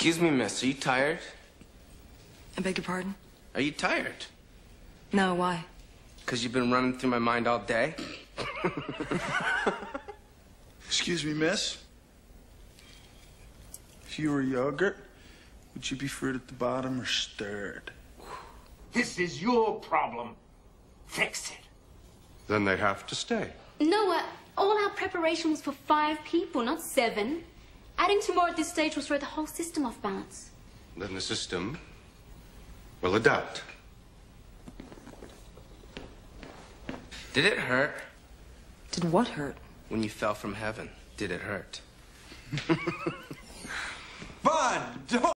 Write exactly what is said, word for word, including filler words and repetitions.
Excuse me, miss, are you tired? I beg your pardon? Are you tired? No, why? Because you've been running through my mind all day? Excuse me, miss. If you were yogurt, would you be fruit at the bottom or stirred? This is your problem. Fix it. Then they have to stay. Noah, all our preparation was for five people, not seven. Adding two more at this stage will throw the whole system off balance. Then the system will adapt. Did it hurt? Did what hurt? When you fell from heaven, did it hurt? Bud, don't...